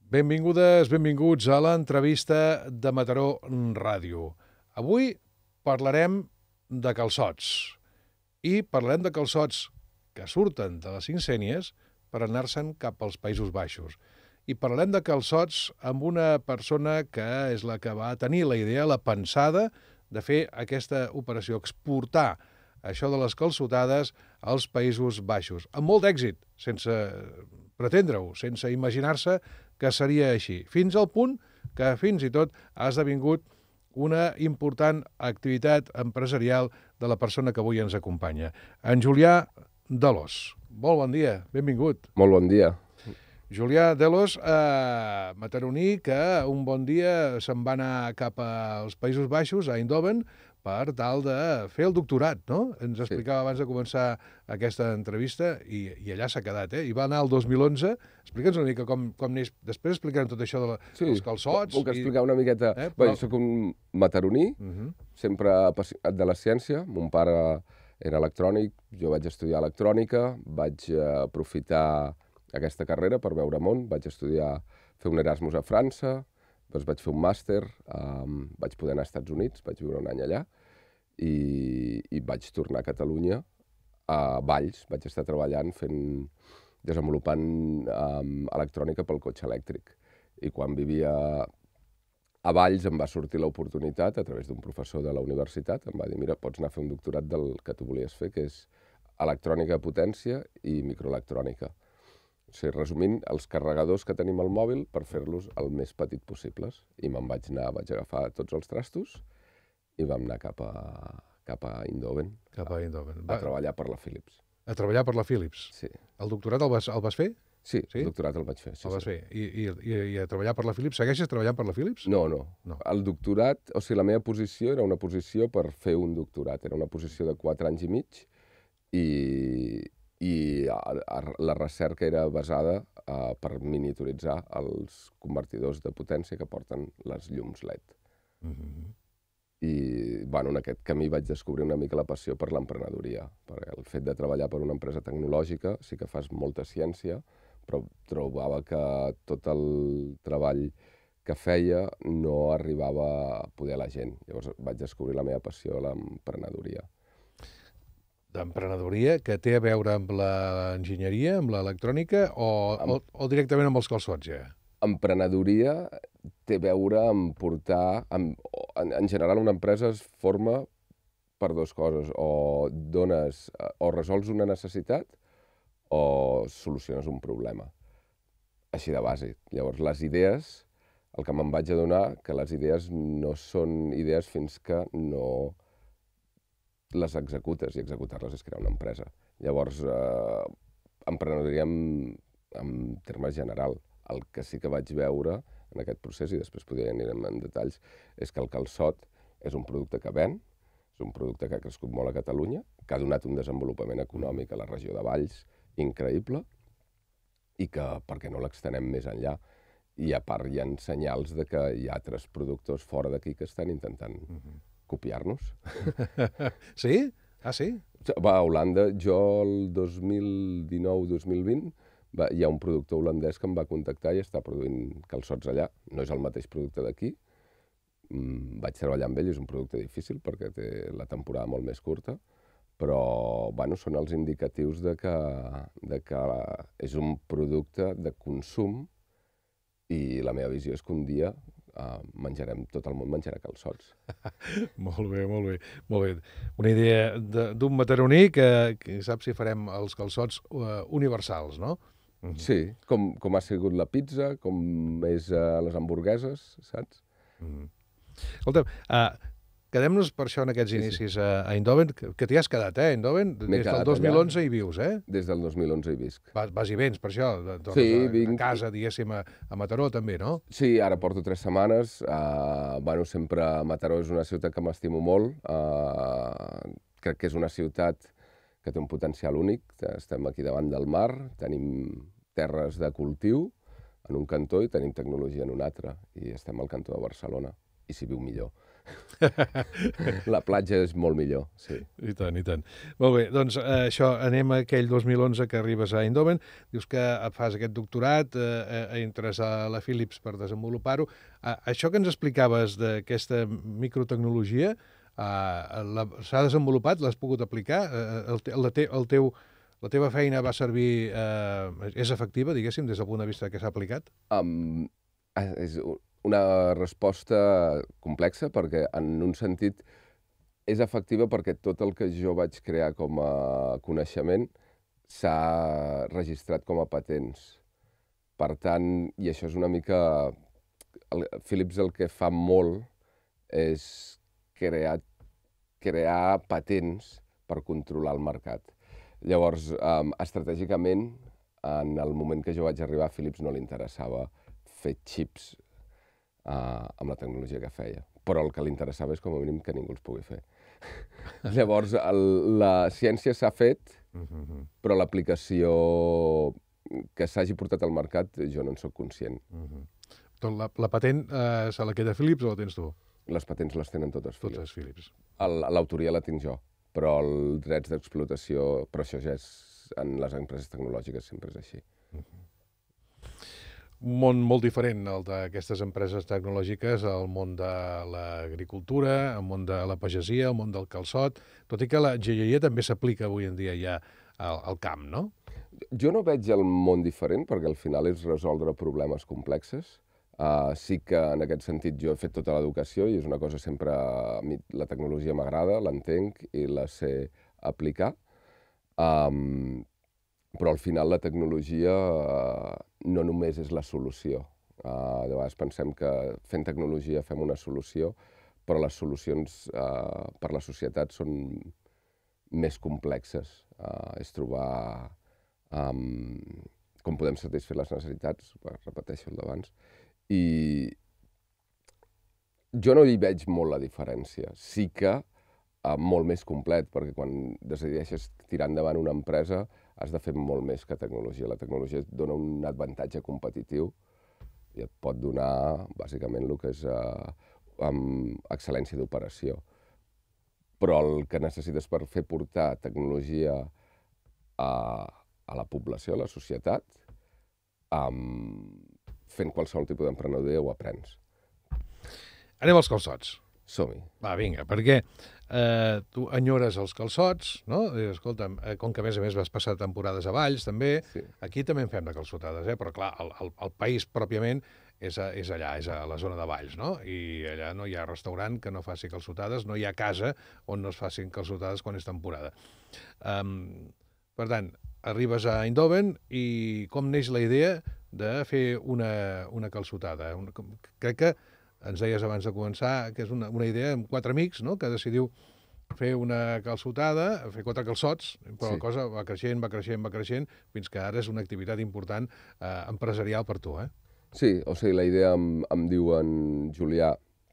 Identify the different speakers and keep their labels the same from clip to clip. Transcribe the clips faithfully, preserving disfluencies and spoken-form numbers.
Speaker 1: Benvingudes, benvinguts a l'entrevista de Mataró Ràdio. Avui parlarem de calçots i parlarem de calçots que surten de les cinc sénies per anar-se'n cap als Països Baixos. I parlarem de calçots amb una persona que és la que va tenir la idea, la pensada, de fer aquesta operació, exportar això de les calçotades als Països Baixos. Amb molt d'èxit, sense pretendre-ho, sense imaginar-se que seria així. Fins al punt que fins i tot ha esdevingut una important activitat empresarial de la persona que avui ens acompanya. En Julià Delos. Molt bon dia, benvingut.
Speaker 2: Molt bon dia.
Speaker 1: Julià Delos, eh, mataroní, que un bon dia se'n va anar cap als Països Baixos, a Eindhoven, per tal de fer el doctorat, no? Ens explicava abans de començar aquesta entrevista, i, i allà s'ha quedat, eh? I va anar el dos mil onze. Explica'ns una mica com, com neix. Després explicarem tot això de la,
Speaker 2: sí,
Speaker 1: dels calçots.
Speaker 2: Puc explicar i... una miqueta. Eh? Però... Bé, jo soc un mataroní, uh -huh. sempre apassionat de la ciència. Mon pare era electrònic, jo vaig estudiar electrònica, vaig aprofitar aquesta carrera per veure món, vaig estudiar, fer un Erasmus a França, doncs vaig fer un màster, um, vaig poder anar als Estats Units, vaig viure un any allà, i, i vaig tornar a Catalunya, a Valls, vaig estar treballant, fent, desenvolupant um, electrònica pel cotxe elèctric. I quan vivia a Valls em va sortir l'oportunitat, a través d'un professor de la universitat, em va dir, mira, pots anar a fer un doctorat del que tu volies fer, que és electrònica de potència i microelectrònica. O sigui, resumint, els carregadors que tenim al mòbil per fer-los el més petit possibles. I me'n vaig anar, vaig agafar tots els trastos i vam anar cap a, cap a Eindhoven,
Speaker 1: cap a, Eindhoven.
Speaker 2: a, a treballar per la Philips.
Speaker 1: A treballar per la Philips?
Speaker 2: Sí.
Speaker 1: El doctorat el vas, el vas fer?
Speaker 2: Sí, sí, el doctorat el vaig fer. Sí,
Speaker 1: el vas
Speaker 2: sí.
Speaker 1: fer. I, i, i, I a treballar per la Philips? Segueixes treballant per la Philips?
Speaker 2: No, no, no. El doctorat, o sigui, la meva posició era una posició per fer un doctorat. Era una posició de quatre anys i mig i... i la recerca era basada uh, per miniaturitzar els convertidors de potència que porten les llums L E D. Uh-huh. I bueno, en aquest camí vaig descobrir una mica la passió per l'emprenedoria, perquè el fet de treballar per una empresa tecnològica sí que fas molta ciència, però trobava que tot el treball que feia no arribava a poder a la gent. Llavors vaig descobrir la meva passió a l'emprenedoria.
Speaker 1: D'emprenedoria que té a veure amb l'enginyeria, amb l'electrònica, o, amb... o, o directament amb els calçots, ja?
Speaker 2: Emprenedoria té a veure amb portar... Amb, en, en general, una empresa es forma per dues coses. O dones, o resols una necessitat, o soluciones un problema. Així de bàsic. Llavors, les idees, el que me'n vaig adonar, que les idees no són idees fins que no les executes, i executar-les és crear una empresa. Llavors, eh, emprenedoria en, en termes general. El que sí que vaig veure en aquest procés, i després podria anirem en detalls, és que el calçot és un producte que ven, és un producte que ha crescut molt a Catalunya, que ha donat un desenvolupament econòmic a la regió de Valls increïble, i que per què no l'extenem més enllà. I a part hi ha senyals de que hi ha altres productors fora d'aquí que estan intentant uh-huh. copiar-nos.
Speaker 1: Sí? Ah, sí?
Speaker 2: Va, a Holanda, jo el dos mil dinou dos mil vint, va, hi ha un productor holandès que em va contactar i està produint calçots allà. No és el mateix producte d'aquí. Mm, vaig treballar amb ell, és un producte difícil perquè té la temporada molt més curta, però bueno, són els indicatius de que, de que és un producte de consum i la meva visió és que un dia Uh, menjarem, tot el món menjarà calçots.
Speaker 1: Molt bé, molt bé, molt bé. Una idea d'un mataroní que, que sap si farem els calçots uh, universals, no?
Speaker 2: Uh-huh. Sí, com, com ha sigut la pizza, com és uh, les hamburgueses, saps?
Speaker 1: Uh-huh. Escolta, uh, quedem-nos per això en aquests inicis sí, sí. a Eindhoven, que, que t'hi has quedat, eh, Eindhoven? Des del dos mil onze hi vius, eh?
Speaker 2: Des del dos mil onze hi visc.
Speaker 1: Vas, vas i vens, per això? Tornes
Speaker 2: sí,
Speaker 1: a,
Speaker 2: vinc.
Speaker 1: A casa, diguéssim, a, a Mataró també, no?
Speaker 2: Sí, ara porto tres setmanes. Uh, bueno, sempre Mataró és una ciutat que m'estimo molt. Uh, crec que és una ciutat que té un potencial únic. Estem aquí davant del mar, tenim terres de cultiu en un cantó i tenim tecnologia en un altre. I estem al cantó de Barcelona. I s'hi viu millor. La platja és molt millor, sí.
Speaker 1: I tant, i tant. Molt bé, doncs eh, això, anem a aquell dos mil onze que arribes a Eindhoven, dius que fas aquest doctorat, eh, eh, entres a la Philips per desenvolupar-ho. Eh, això que ens explicaves d'aquesta microtecnologia, eh, s'ha desenvolupat, l'has pogut aplicar? Eh, el, te, el, te, el teu, la teva feina va servir, eh, és efectiva, diguéssim, des del punt de vista que s'ha aplicat?
Speaker 2: Um, és una resposta complexa perquè, en un sentit, és efectiva perquè tot el que jo vaig crear com a coneixement s'ha registrat com a patents. Per tant, i això és una mica... El, Philips el que fa molt és crear, crear patents per controlar el mercat. Llavors, um, estratègicament, en el moment que jo vaig arribar, a Philips no li interessava fer xips uh, amb la tecnologia que feia. Però el que li interessava és, com a mínim, que ningú els pugui fer. Llavors, el, la ciència s'ha fet, uh-huh. però l'aplicació que s'hagi portat al mercat jo no en soc conscient.
Speaker 1: Uh-huh. Doncs la, la patent eh, se la queda Philips o la tens tu?
Speaker 2: Les patents les tenen totes Philips.
Speaker 1: Totes Philips.
Speaker 2: L'autoria la tinc jo, però els drets d'explotació, però això ja és en les empreses tecnològiques sempre és així.
Speaker 1: Uh-huh. Un món molt diferent, el d'aquestes empreses tecnològiques, el món de l'agricultura, el món de la pagesia, el món del calçot, tot i que la enginyeria també s'aplica avui en dia ja al, al camp, no?
Speaker 2: Jo no veig el món diferent, perquè al final és resoldre problemes complexes. Uh, sí que en aquest sentit jo he fet tota l'educació i és una cosa sempre... A mi la tecnologia m'agrada, l'entenc i la sé aplicar. Um, però al final la tecnologia uh, no només és la solució. Uh, de vegades pensem que fent tecnologia fem una solució, però les solucions uh, per la societat són més complexes. Uh, és trobar um, com podem satisfer les necessitats, repeteixo el d'abans, i jo no hi veig molt la diferència. Sí que uh, molt més complet, perquè quan decideixes tirar endavant una empresa has de fer molt més que tecnologia. La tecnologia et dona un avantatge competitiu i et pot donar, bàsicament, el que és uh, um, excel·lència d'operació. Però el que necessites per fer portar tecnologia a, a la població, a la societat, um, fent qualsevol tipus d'emprenedoria ho aprens.
Speaker 1: Anem als calçots.
Speaker 2: Som-hi.
Speaker 1: Va, vinga, perquè eh, tu enyores els calçots, no? I, escolta'm, eh, com que a més a més vas passar temporades a Valls, també, sí. Aquí també en fem de calçotades, eh? Però clar, el, el, el país pròpiament és, a, és allà, és a la zona de Valls, no? I allà no hi ha restaurant que no faci calçotades, no hi ha casa on no es facin calçotades quan és temporada. Um, per tant, arribes a Eindhoven i com neix la idea de fer una, una calçotada? Una, crec que ens deies abans de començar que és una, una idea amb quatre amics, no?, que decidiu fer una calçotada, fer quatre calçots, però sí. La cosa va creixent, va creixent, va creixent, fins que ara és una activitat important eh, empresarial per tu, eh?
Speaker 2: Sí, o sigui, la idea em, em diu en Julià,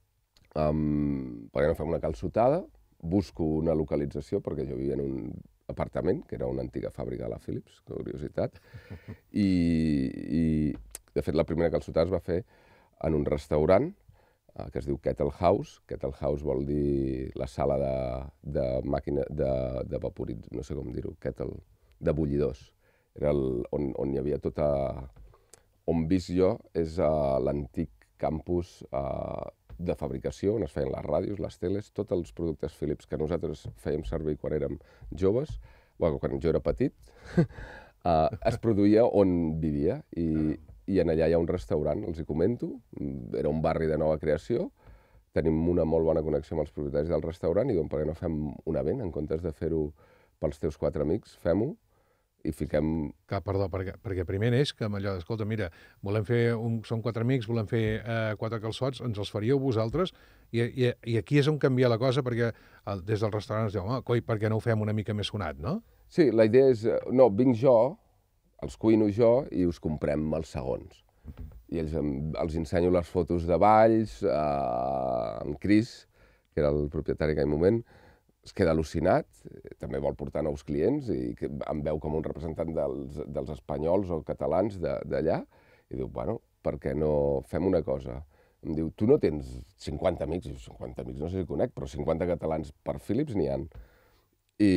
Speaker 2: um, per què no fem una calçotada? Busco una localització, perquè jo vivia en un apartament, que era una antiga fàbrica de la Philips, curiositat, i, i de fet la primera calçotada es va fer en un restaurant, que es diu Kettle House. Kettle House vol dir la sala de, de màquina de, de vaporit, no sé com dir-ho, kettle, de bullidors. Era el, on, on hi havia tota... On vist jo és uh, l'antic campus uh, de fabricació, on es feien les ràdios, les teles, tots els productes Philips que nosaltres fèiem servir quan érem joves, bueno, quan jo era petit, uh, es produïa on vivia. I, i en allà hi ha un restaurant, els hi comento, era un barri de nova creació, tenim una molt bona connexió amb els propietaris del restaurant i doncs per què no fem un event, en comptes de fer-ho pels teus quatre amics, fem-ho i fiquem...
Speaker 1: Que, perdó, perquè, perquè primer neix que amb allò, escolta, mira, volem fer, un, som quatre amics, volem fer eh, quatre calçots, ens els faríeu vosaltres, i, i, i aquí és on canvia la cosa, perquè el, des del restaurant es diu, home, coi, per què no ho fem una mica més sonat, no?
Speaker 2: Sí, la idea és, no, vinc jo, els cuino jo i us comprem els segons. Uh-huh. I ells, els ensenyo les fotos de Valls, eh, en Cris, que era el propietari en aquell moment, es queda al·lucinat, també vol portar nous clients i em veu com un representant dels, dels espanyols o catalans d'allà i diu, bueno, per què no fem una cosa? em diu, tu no tens cinquanta amics? I jo, cinquanta amics no sé si conec, però cinquanta catalans per Philips n'hi ha. I,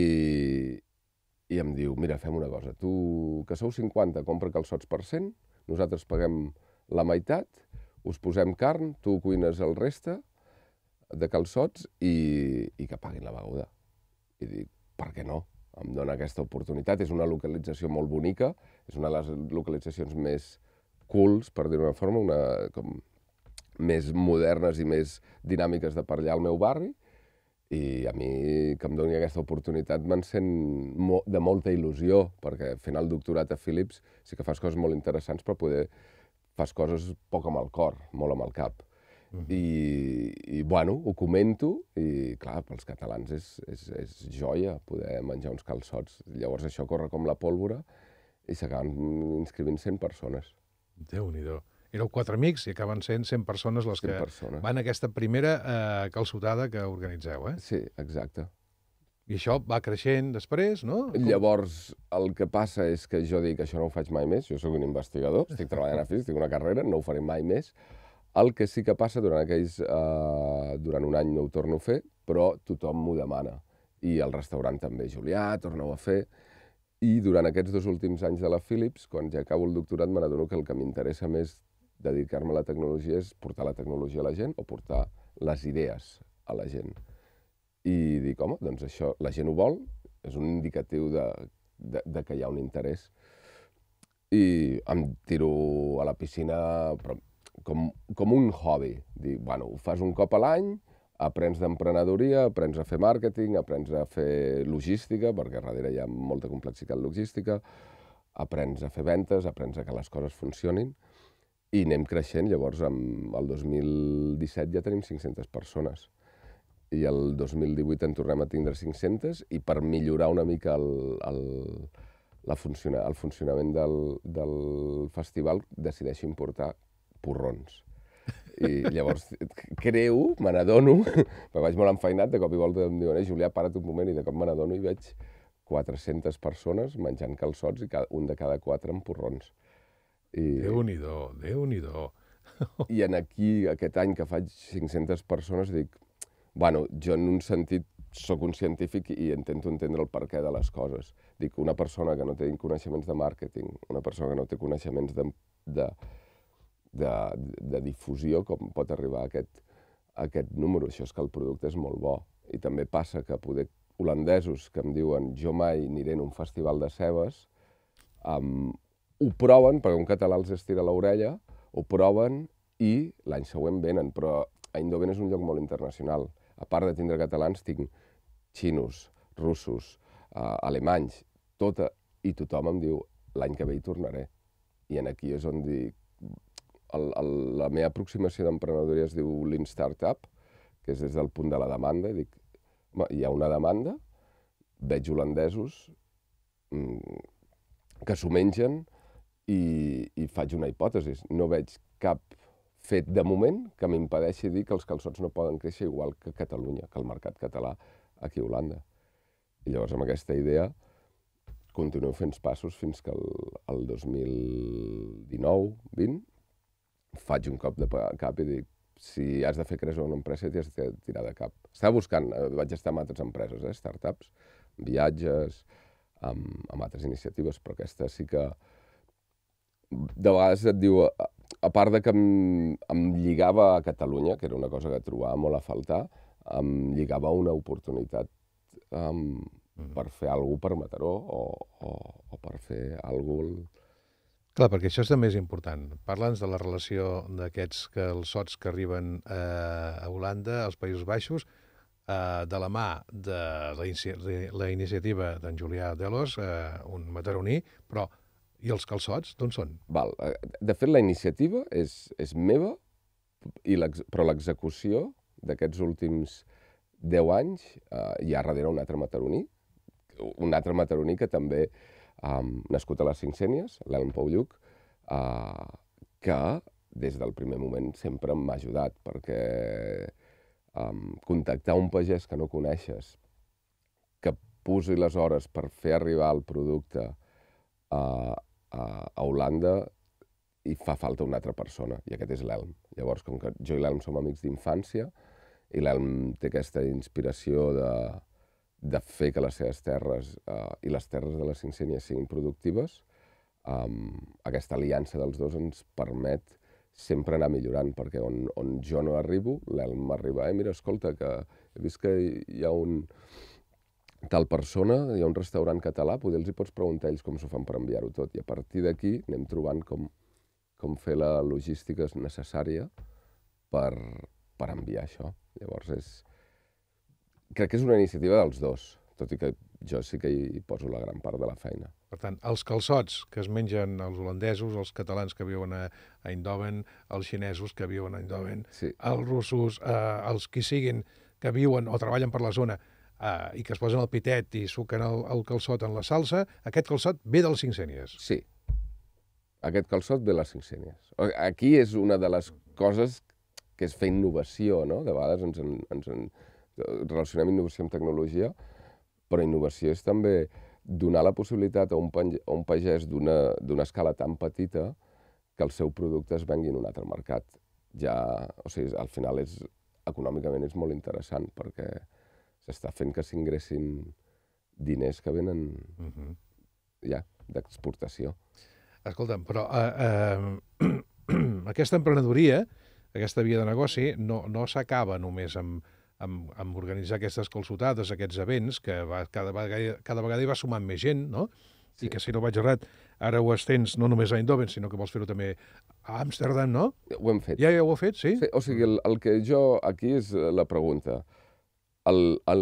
Speaker 2: I em diu, mira, fem una cosa, tu que sou cinquanta, compra calçots per cent, nosaltres paguem la meitat, us posem carn, tu cuines el reste de calçots i, i que paguin la beguda. I dic, per què no? Em dona aquesta oportunitat, és una localització molt bonica, és una de les localitzacions més cools, per dir-ho d'una forma, una, com, més modernes i més dinàmiques de per allà al meu barri, i a mi que em doni aquesta oportunitat m'encén mo de molta il·lusió, perquè fent el doctorat a Philips sí que fas coses molt interessants, però poder fas coses poc amb el cor, molt amb el cap. Uh -huh. I, I, bueno, ho comento, i, clar, pels catalans és, és, és joia poder menjar uns calçots. Llavors això corre com la pólvora i s'acaben inscrivint cent persones.
Speaker 1: Déu-n'hi-do. Éreu quatre amics i acaben sent cent persones les que persones. Van a aquesta primera eh, calçotada que organitzeu, eh?
Speaker 2: Sí, exacte.
Speaker 1: I això va creixent després, no? Com?
Speaker 2: Llavors, el que passa és que jo dic, això no ho faig mai més, jo sóc un investigador, estic treballant a Philips, tinc una carrera, no ho faré mai més. El que sí que passa, durant aquells... Eh, durant un any no ho torno a fer, però tothom m'ho demana. I el restaurant també, Julià, torna-ho a fer. I durant aquests dos últims anys de la Philips, quan ja acabo el doctorat, me n'adono que el que m'interessa més dedicar-me a la tecnologia és portar la tecnologia a la gent o portar les idees a la gent. I dic, home, doncs això, la gent ho vol, és un indicatiu de, de, de que hi ha un interès. I em tiro a la piscina però com, com un hobby. Dic, bueno, ho fas un cop a l'any, aprens d'emprenedoria, aprens a fer màrqueting, aprens a fer logística, perquè darrere hi ha molta complexitat logística, aprens a fer ventes, aprens a que les coses funcionin, i anem creixent. Llavors, el dos mil disset ja tenim cinc-centes persones. I el dos mil divuit en tornem a tindre cinc-centes, i per millorar una mica el, el, la funciona, el funcionament del, del festival decideixo importar porrons. I llavors creo, me n'adono, perquè vaig molt enfeinat, de cop i volta em diuen, eh, Julià, para't un moment, i de cop me n'adono i veig quatre-centes persones menjant calçots i cada, un de cada quatre amb porrons.
Speaker 1: I... Déu-n'hi-do, Déu-n'hi-do.
Speaker 2: I en aquí, aquest any que faig cinc-centes persones, dic, bueno, jo en un sentit sóc un científic i intento entendre el perquè de les coses. Dic, una persona que no té coneixements de màrqueting, una persona que no té coneixements de, de, de, de difusió, com pot arribar a aquest, a aquest número. Això és que el producte és molt bo. I també passa que poder holandesos que em diuen jo mai aniré en un festival de cebes, um, ho proven, perquè un català els estira l'orella, ho proven i l'any següent venen. Però Eindhoven és un lloc molt internacional. A part de tindre catalans, tinc xinos, russos, uh, alemanys, tota, i tothom em diu l'any que ve hi tornaré. I en aquí és on dic, el, el, la meva aproximació d'emprenedoria es diu Lean Startup, que és des del punt de la demanda. Dic, home, hi ha una demanda, veig holandesos mm, que s'ho mengen i, i faig una hipòtesi. No veig cap fet de moment que m'impedeixi dir que els calçots no poden créixer igual que Catalunya, que el mercat català aquí a Holanda. I llavors amb aquesta idea continuo fent passos fins que el, el dos mil dinou vint faig un cop de cap i dic, si has de fer créixer una empresa t'hi has de tirar de cap. Estava buscant, vaig estar amb altres empreses, eh, startups, viatges, amb, amb altres iniciatives, però aquesta sí que de vegades et diu, a part de que em, em lligava a Catalunya, que era una cosa que trobava molt a faltar, em lligava una oportunitat um, mm. per fer alguna cosa per Mataró o, o, o per fer alguna cosa...
Speaker 1: Clar, perquè això és també és important. Parla'ns de la relació d'aquests calçots que arriben eh, a Holanda, als Països Baixos, eh, de la mà de la, inici la iniciativa d'en Julià Delos, eh, un mataroní, però i els calçots, d'on són?
Speaker 2: Val. De fet, la iniciativa és, és meva, i però l'execució d'aquests últims deu anys eh, hi ha darrere un altre mataroní, un altre mataroní que també, um, nascut a les Cinc Sénies, l'Elm Pou Lluc, uh, que des del primer moment sempre m'ha ajudat, perquè um, contactar un pagès que no coneixes, que posi les hores per fer arribar el producte a, a, a Holanda i fa falta una altra persona, i aquest és l'Elm. Llavors, com que jo i l'Elm som amics d'infància, i l'Elm té aquesta inspiració de, de fer que les seves terres uh, i les terres de les Cinc-Cènies siguin productives, um, aquesta aliança dels dos ens permet sempre anar millorant, perquè on, on jo no arribo, l'Elm m'arriba, eh, mira, escolta, que he vist que hi ha un tal persona, hi ha un restaurant català, potser els hi pots preguntar a ells com s'ho fan per enviar-ho tot, i a partir d'aquí anem trobant com, com fer la logística necessària per, per enviar això. Llavors, és... crec que és una iniciativa dels dos, tot i que jo sí que hi poso la gran part de la feina.
Speaker 1: Per tant, els calçots que es mengen els holandesos, els catalans que viuen a Eindhoven, els xinesos que viuen a Eindhoven,
Speaker 2: sí.
Speaker 1: els russos, eh, els qui siguin que viuen o treballen per la zona eh, i que es posen el pitet i suquen el, el calçot en la salsa, aquest calçot ve dels Cinc-Cènies.
Speaker 2: Sí. Aquest calçot ve de les Cinc-Cènies. Aquí és una de les coses que és fer innovació, no? De vegades ens, en, ens en, relacionem innovació amb tecnologia, però innovació és també donar la possibilitat a un, a un pagès d'una escala tan petita que el seu producte es vengui en un altre mercat. Ja, o sigui, al final és, econòmicament és molt interessant perquè s'està fent que s'ingressin diners que venen uh-huh. ja d'exportació.
Speaker 1: Escolta'm, però eh, eh, aquesta emprenedoria, aquesta via de negoci, no, no s'acaba només amb, amb, amb organitzar aquestes calçotades, aquests events, que va, cada, vegada, cada vegada hi va sumant més gent, no? Sí. I que, si no vaig errat, ara ho estens no només a Eindhoven, sinó que vols fer-ho també a Amsterdam, no?
Speaker 2: Ho hem fet.
Speaker 1: Ja, ja ho heu fet, sí?
Speaker 2: sí o sigui, el, el que jo... Aquí és la pregunta. El, el,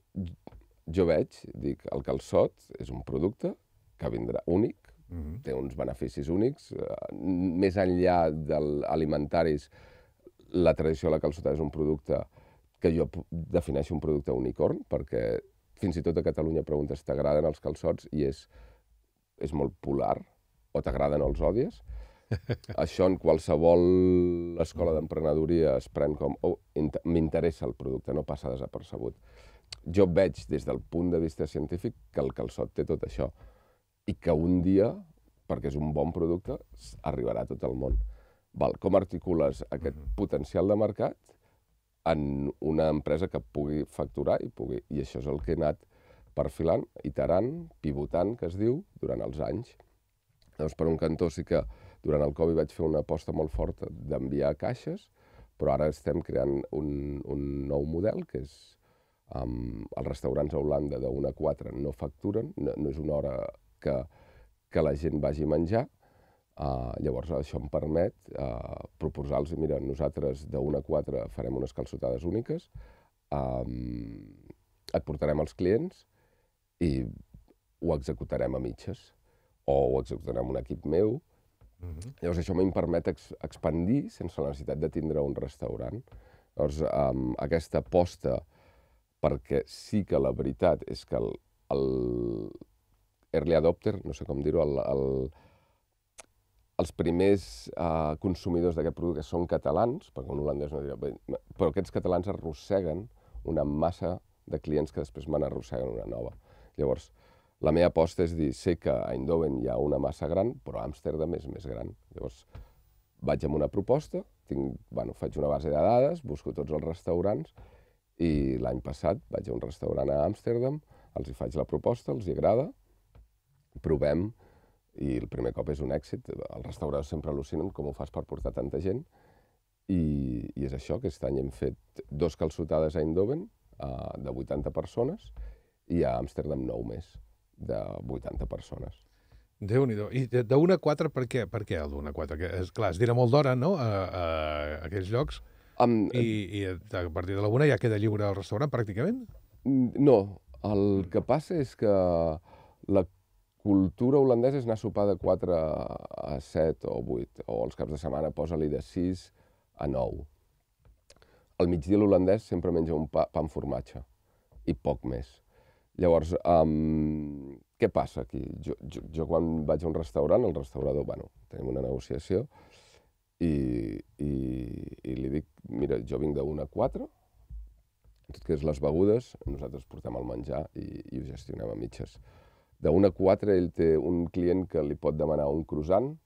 Speaker 2: jo veig, dic, el calçot és un producte que vindrà únic, uh-huh. té uns beneficis únics. Més enllà dels alimentaris, la tradició de la calçotada és un producte que jo defineixo un producte unicorn, perquè fins i tot a Catalunya preguntes t'agraden els calçots i és, és molt polar, o t'agraden o els odies. Això en qualsevol escola d'emprenedoria es pren com oh, m'interessa el producte, no passa desapercebut. Jo veig des del punt de vista científic que el calçot té tot això i que un dia, perquè és un bon producte, arribarà a tot el món. Val, com articules aquest uh-huh. potencial de mercat en una empresa que pugui facturar i pugui... I això és el que he anat perfilant, iterant, pivotant, que es diu, durant els anys. Llavors, per un cantó sí que durant el Covid vaig fer una aposta molt forta d'enviar caixes, però ara estem creant un, un nou model, que és um, els restaurants a Holanda de una a quatre no facturen, no, no és una hora que, que la gent vagi a menjar. Uh, llavors això em permet uh, proposar-los, mira, nosaltres de una a quatre farem unes calçotades úniques, um, et portarem els clients i ho executarem a mitges, o ho executarem amb un equip meu. Uh-huh. Llavors això em permet ex expandir sense la necessitat de tindre un restaurant. Llavors um, aquesta aposta, perquè sí que la veritat és que el, el early adopter, no sé com dir-ho, el, el els primers uh, consumidors d'aquest producte són catalans, perquè un holandès no dirà, però aquests catalans arrosseguen una massa de clients que després me n'arrosseguen una nova. Llavors, la meva aposta és dir, sé que a Eindhoven hi ha una massa gran, però a Amsterdam és més gran. Llavors, vaig amb una proposta, tinc, bueno, faig una base de dades, busco tots els restaurants, i l'any passat vaig a un restaurant a Amsterdam, els hi faig la proposta, els hi agrada, provem, i el primer cop és un èxit. Els restauradors sempre al·lucinen com ho fas per portar tanta gent. I, i és això, aquest any hem fet dos calçotades a Eindhoven uh, de vuitanta persones i a Amsterdam nou més, de vuitanta persones.
Speaker 1: Déu-n'hi-do. I d'una a quatre, per què? Per què el d'una a quatre? Que, és, clar, es dirà molt d'hora, no?, a, a, a aquells llocs. Um, I, I a partir de la una ja queda lliure el restaurant, pràcticament?
Speaker 2: No. El que passa és que la cultura holandesa és anar a sopar de quatre a set o vuit, o els caps de setmana posa-li de sis a nou. Al migdia l'holandès sempre menja un pa, pa amb formatge, i poc més. Llavors, um, què passa aquí? Jo, jo, jo quan vaig a un restaurant, el restaurador, bueno, tenim una negociació, i, i, i li dic, mira, jo vinc d'una a quatre, tot que és les begudes, nosaltres portem el menjar i, i ho gestionem a mitges. D'una a quatre ell té un client que li pot demanar un croissant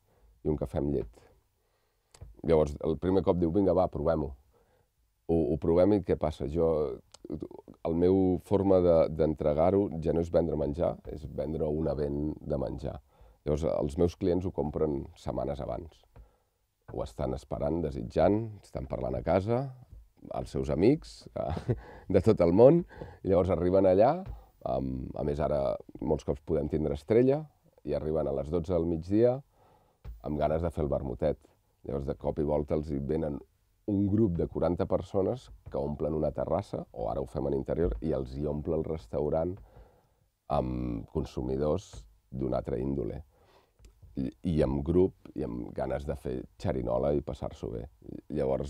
Speaker 2: i un cafè amb llet. Llavors, el primer cop diu, vinga, va, provem-ho. Ho, ho provem i què passa? Jo, el meu forma d'entregar-ho de, ja no és vendre menjar, és vendre un event de menjar. Llavors, els meus clients ho compren setmanes abans. Ho estan esperant, desitjant, estan parlant a casa, els seus amics, de tot el món, i llavors arriben allà, um, a més ara molts cops podem tindre estrella, i arriben a les dotze del migdia amb ganes de fer el vermutet. Llavors de cop i volta els hi venen un grup de quaranta persones que omplen una terrassa, o ara ho fem en interior, i els hi omple el restaurant amb consumidors d'una altra índole. I, i amb grup, i amb ganes de fer xerinola i passar-s'ho bé. Llavors,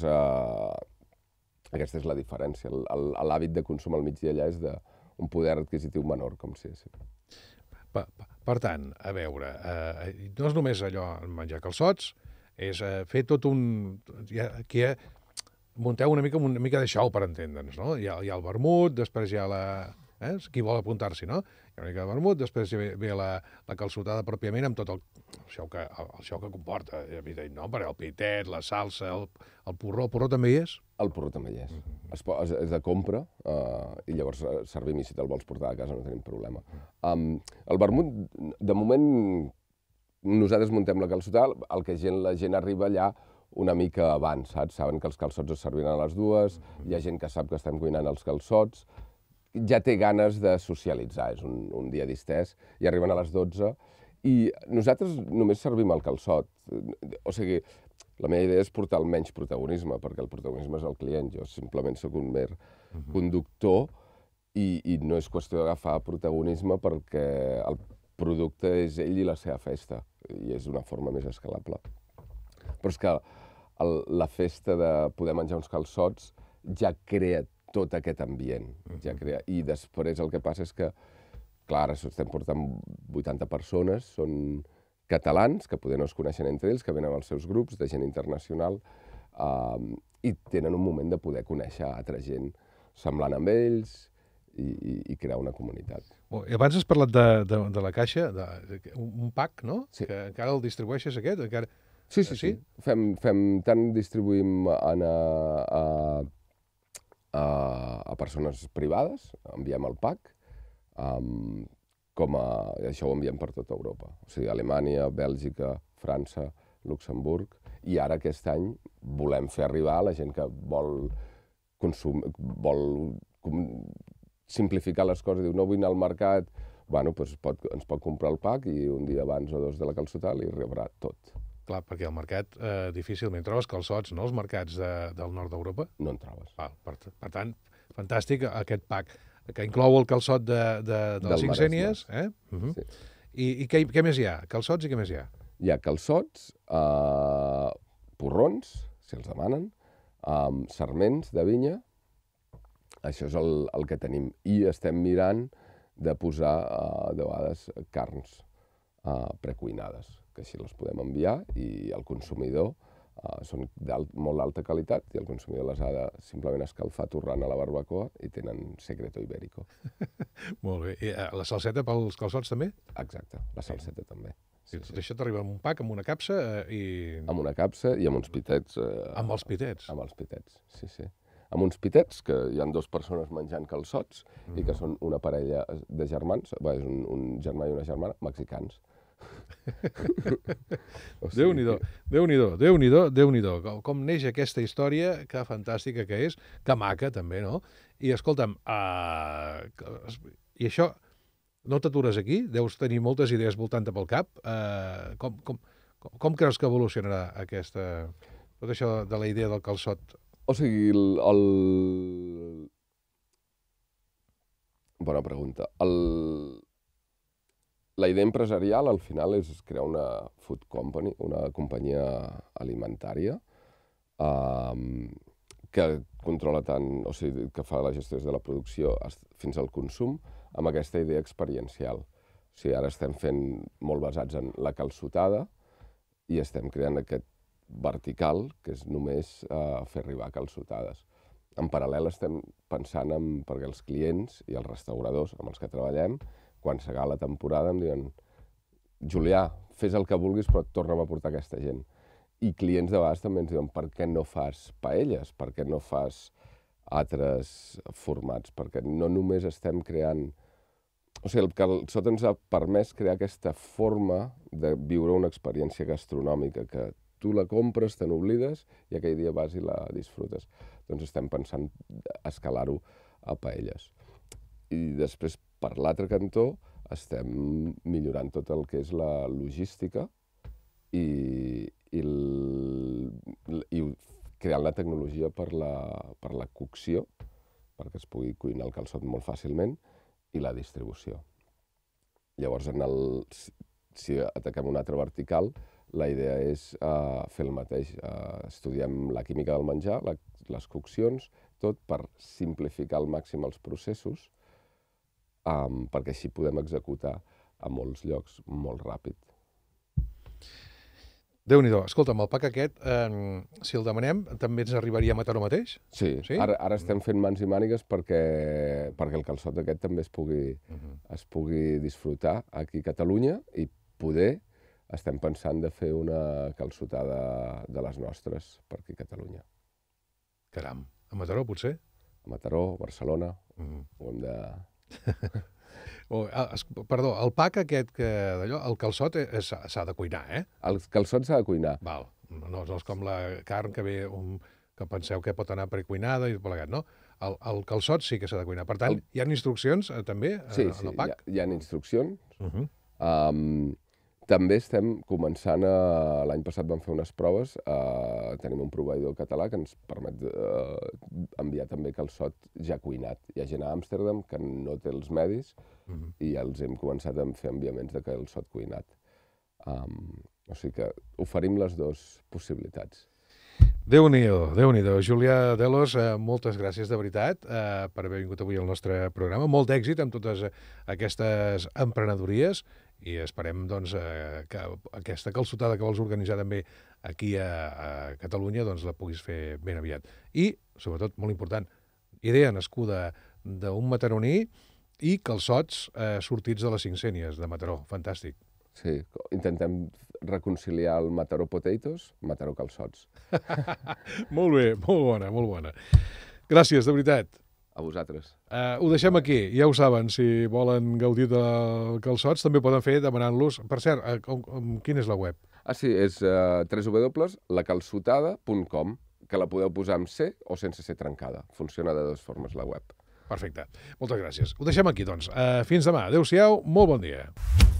Speaker 2: eh, aquesta és la diferència. L'hàbit de consum al migdia allà és d'un poder adquisitiu menor, com si és.
Speaker 1: Per, per tant, a veure, eh, no és només allò menjar calçots, és eh, fer tot un... Ja, aquí eh, munteu una mica, una mica de xou, per entendre'ns, no? Hi ha, hi ha el vermut, després hi ha la... Eh? Qui vol apuntar-s'hi, no? Hi ha una mica de vermut, després hi ve, ve la, la calçotada pròpiament amb tot el, el, xou que, el, el xou que comporta, evident, no? Per el pitet, la salsa, el, el porró. El porró també hi és?
Speaker 2: El porró també hi és. Mm-hmm. es, és, és de compra uh, i llavors servim i si te'l vols portar a casa no tenim problema. Um, el vermut, de moment, nosaltres muntem la calçotada, el que gent, la gent arriba allà una mica abans, saps? Saben que els calçots es serviran a les dues, mm-hmm. Hi ha gent que sap que estem cuinant els calçots, ja té ganes de socialitzar, és un, un dia distès, i arriben a les dotze, i nosaltres només servim el calçot. O sigui, la meva idea és portar el menys protagonisme, perquè el protagonisme és el client, jo simplement sóc un mer uh-huh. conductor, i, i no és qüestió d'agafar protagonisme perquè el producte és ell i la seva festa, i és d'una forma més escalable. Però és que el, la festa de poder menjar uns calçots ja crea tot aquest ambient, ja crea. I després el que passa és que, clar, ara estem portant vuitanta persones, són catalans, que poder no es coneixen entre ells, que venen als seus grups de gent internacional, eh, i tenen un moment de poder conèixer altra gent semblant amb ells i, i, i crear una comunitat.
Speaker 1: Oh, i abans has parlat de, de, de la caixa, de, de, un pack, no?
Speaker 2: Sí.
Speaker 1: Que encara el distribueixes, aquest? Encara...
Speaker 2: Sí, sí, sí. sí. Fem, fem, tant distribuïm en, a, a A, a persones privades, enviem el pack, um, com a, i això ho enviem per tota Europa. O sigui, Alemanya, Bèlgica, França, Luxemburg, i ara aquest any volem fer arribar a la gent que vol, consum, vol com, simplificar les coses, diu, no vull anar al mercat, bueno, doncs pot, ens pot comprar el pack i un dia abans o dos de la calçotada li rebrà tot.
Speaker 1: Clar, perquè al mercat eh, difícilment trobes calçots, no? Els mercats de, del nord d'Europa.
Speaker 2: No en trobes.
Speaker 1: Val, per, per tant, fantàstic aquest pack, que inclou el calçot de, de, de les cinc sénies. Eh? Uh -huh. sí. I i què, què més hi ha? Calçots i què més hi ha?
Speaker 2: Hi ha calçots, eh, porrons, si els demanen, eh, sarments de vinya, això és el, el que tenim. I estem mirant de posar, eh, de vegades, carns eh, precuinades, que així les podem enviar i el consumidor uh, són de molt alta qualitat i el consumidor les ha de simplement escalfar torrant a la barbacoa i tenen secreto ibérico.
Speaker 1: Molt bé. I uh, la salseta pels calçots també?
Speaker 2: Exacte, la salseta sí. també.
Speaker 1: Sí, tot sí. Això t'arriba en un pack, amb una capsa uh, i...
Speaker 2: Amb una capsa i amb uns pitets. Uh,
Speaker 1: amb els pitets?
Speaker 2: Amb els pitets, sí, sí. Amb uns pitets, que hi ha dues persones menjant calçots mm. i que són una parella de germans, bé, és un, un germà i una germana, mexicans.
Speaker 1: O sigui... Déu-n'hi-do, Déu-n'hi-do, Déu-n'hi-do, Déu-n'hi-do. Com neix aquesta història, que fantàstica que és, que maca també, no? I escolta'm, uh... i això, no t'atures aquí? Deus tenir moltes idees voltant-te pel cap. Uh... Com, com, com, com creus que evolucionarà aquesta... tot això de la idea del calçot?
Speaker 2: O sigui, el... el... Bona pregunta. El... La idea empresarial, al final, és crear una food company, una companyia alimentària eh, que controla tant, o sigui, que fa la gestió des de la producció fins al consum, amb aquesta idea experiencial. O sigui, ara estem fent molt basats en la calçotada i estem creant aquest vertical, que és només eh, fer arribar calçotades. En paral·lel estem pensant en, perquè els clients i els restauradors amb els que treballem, quan s'acaba la temporada em diuen Julià, fes el que vulguis, però torna'm a portar aquesta gent. I clients de vegades també ens diuen, per què no fas paelles? Per què no fas altres formats? Perquè no només estem creant... O sigui, el calçot ens ha permès crear aquesta forma de viure una experiència gastronòmica, que tu la compres, te n'oblides i aquell dia vas i la disfrutes. Doncs estem pensant escalar-ho a paelles. I després, per l'altre cantó, estem millorant tot el que és la logística i, i, el, i creant la tecnologia per la, per la cocció, perquè es pugui cuinar el calçot molt fàcilment, i la distribució. Llavors, en el, si ataquem un altre vertical, la idea és uh, fer el mateix. Uh, estudiem la química del menjar, la, les coccions, tot per simplificar al màxim els processos, um, perquè així podem executar a molts llocs molt ràpid.
Speaker 1: Déu-n'hi-do. Escolta'm, el pack aquest, eh, si el demanem, també ens arribaria a Mataró mateix?
Speaker 2: Sí, sí? Ara, ara estem fent mans i mànigues perquè, perquè el calçot aquest també es pugui, uh-huh. es pugui disfrutar aquí a Catalunya i poder estem pensant de fer una calçotada de les nostres per aquí a Catalunya.
Speaker 1: Caram, a Mataró potser?
Speaker 2: A Mataró, Barcelona,
Speaker 1: uh-huh.
Speaker 2: ho hem de...
Speaker 1: Oh, es, perdó, el pack aquest, que d'allò, el calçot s'ha de cuinar, eh?
Speaker 2: El calçot s'ha de cuinar.
Speaker 1: Val. No, no és com la carn que ve, un, que penseu que pot anar precuinada i plegat, no? El, el calçot sí que s'ha de cuinar. Per tant, el... hi ha instruccions eh, també
Speaker 2: sí,
Speaker 1: en el pack?
Speaker 2: Sí, hi ha, hi ha instruccions.
Speaker 1: Uh-huh.
Speaker 2: um, també estem començant a... L'any passat vam fer unes proves, uh, tenim un proveïdor català que ens permet uh, enviar també calçot ja cuinat. Hi ha gent a Amsterdam que no té els medis, uh-huh. i ja els hem començat a fer enviaments de calçot cuinat. Um, o sigui que oferim les dues possibilitats.
Speaker 1: Déu-n'hi-do, Déu-n'hi-do. Julià Delos, eh, moltes gràcies de veritat eh, per haver vingut avui al nostre programa. Molt d'èxit amb totes aquestes emprenedories i esperem doncs, eh, que aquesta calçotada que vols organitzar també aquí a, a Catalunya doncs, la puguis fer ben aviat. I, sobretot, molt important, idea nascuda d'un mataroní i calçots eh, sortits de les cinc sénies de Mataró. Fantàstic.
Speaker 2: Sí, intentem reconciliar el Mataró Potatoes, Mataró Calçots.
Speaker 1: Molt bé, molt bona, molt bona. Gràcies, de veritat.
Speaker 2: A vosaltres.
Speaker 1: Uh, ho deixem aquí, ja ho saben, si volen gaudir de calçots també poden fer demanant-los. Per cert, uh, com, com, quina és la web?
Speaker 2: Ah, sí, és uh, w w w punt la calçotada punt com, que la podeu posar amb C o sense C trencada. Funciona de dues formes la web.
Speaker 1: Perfecte. Moltes gràcies. Ho deixem aquí, doncs. Uh, fins demà. Adéu-siau, molt bon dia.